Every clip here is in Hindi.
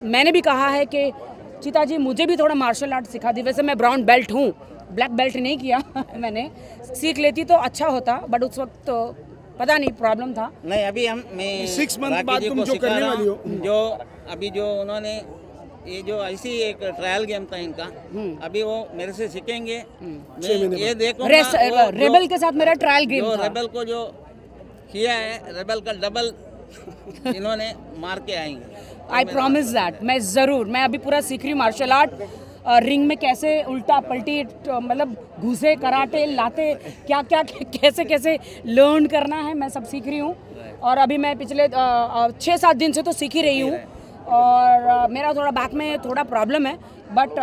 मैंने भी कहा है कि चीता जी मुझे भी थोड़ा मार्शल आर्ट सिखा दी। वैसे मैं ब्राउन बेल्ट हूँ, ब्लैक बेल्ट नहीं किया मैंने। सीख लेती तो अच्छा होता, बट उस वक्त तो पता नहीं प्रॉब्लम था। नहीं, अभी मैं 6 मंथ बाद तुम जो करने वाली हो, जो अभी जो उन्होंने ये जो ऐसी एक ट्रायल गेम था इनका, अभी वो मेरे से सीखेंगे। मैं ये देखूंगा रेबल के साथ मेरा ट्रायल गेम था। रेबल को जो किया है, रेबल का डबल इन्होंने मार के आएंगे। I promise that. मैं अभी पूरा सीख रही हूँ मार्शल आर्ट। रिंग में कैसे उल्टा पलटी, मतलब घुसे, कराटे, लाते, क्या क्या कैसे कैसे लर्न करना है, मैं सब सीख रही हूँ। और अभी मैं पिछले 6-7 दिन से तो सीख ही रही हूँ। और मेरा थोड़ा बैक में थोड़ा प्रॉब्लम है, बट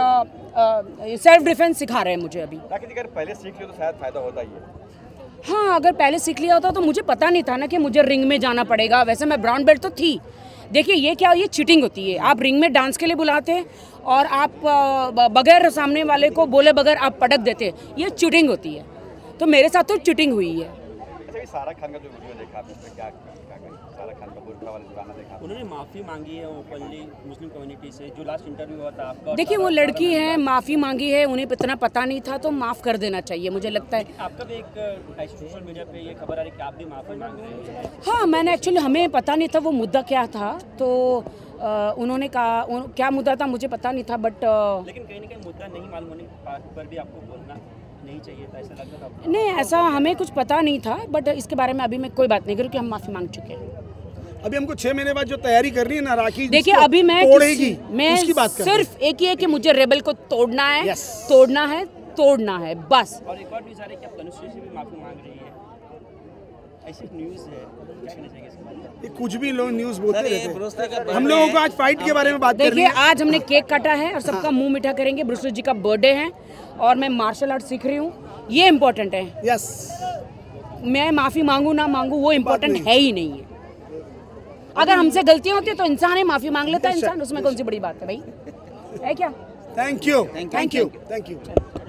सेल्फ डिफेंस सिखा रहे हैं मुझे अभी। अगर पहले सीख लियो तो शायद फायदा होता ही है। हाँ, अगर पहले सीख लिया होता तो मुझे पता नहीं था ना कि मुझे रिंग में जाना पड़ेगा। वैसे मैं ब्राउन बेल्ट तो थी। देखिए ये क्या, ये चीटिंग होती है। आप रिंग में डांस के लिए बुलाते हैं और आप बगैर सामने वाले को बोले बगैर आप पटक देते हैं, ये चीटिंग होती है। तो मेरे साथ तो चीटिंग हुई है। अच्छा, सारा खान का जो वीडियो देखा आपने, क्या सारा खान का बुरका वाला गाना देखा, उन्होंने माफ़ी मांगी है ओपनली मुस्लिम कम्युनिटी से, जो लास्ट इंटरव्यू हुआ था आपका। देखिए वो लड़की है, माफ़ी मांगी है, उन्हें इतना पता नहीं था तो माफ़ कर देना चाहिए, मुझे लगता है। आपका भी एक सोशल मीडिया पे ये खबर आ रही है कि आप भी माफ़ी मांग रहे हैं। हाँ, मैंने एक्चुअली, हमें पता नहीं था वो मुद्दा क्या था, तो उन्होंने कहा क्या मुद्दा था मुझे पता नहीं था, बट लेकिन कहीं ना कहीं मुद्दा नहीं मालूम होने पर भी आपको बोलना नहीं चाहिए था, ऐसा लगता था? नहीं, ऐसा हमें कुछ पता नहीं था, बट इसके बारे में अभी मैं कोई बात नहीं करूँ कि हम माफ़ी मांग चुके हैं। अभी हमको 6 महीने बाद जो तैयारी करनी है ना, राखी देखिए अभी मैं उसकी बात कर सिर्फ एक ही है कि मुझे रेबल को तोड़ना है। yes. तोड़ना है बस। और एक और न्यूज़ आ रही है कि आप तनुश्री से भी माफ़ी मांग रही है, ऐसी न्यूज़ है, क्या कहना चाहिए इसके बारे में? ये कुछ भी लोग न्यूज़ बोलते रहते हैं। हम लोगों को आज फाइट के बारे में बात करनी है। देखिए आज हमने केक काटा है और सबका मुंह मीठा करेंगे। ब्रूस ली जी का बर्थडे है और मैं मार्शल आर्ट सीख रही हूँ, ये इम्पोर्टेंट है। यस, मैं माफ़ी मांगू ना मांगू वो इम्पोर्टेंट है ही नहीं है। अगर हमसे गलतियां होती है तो इंसान ही माफ़ी मांग लेता है इंसान, उसमें कौन सी बड़ी बात है भाई, है क्या? Thank you.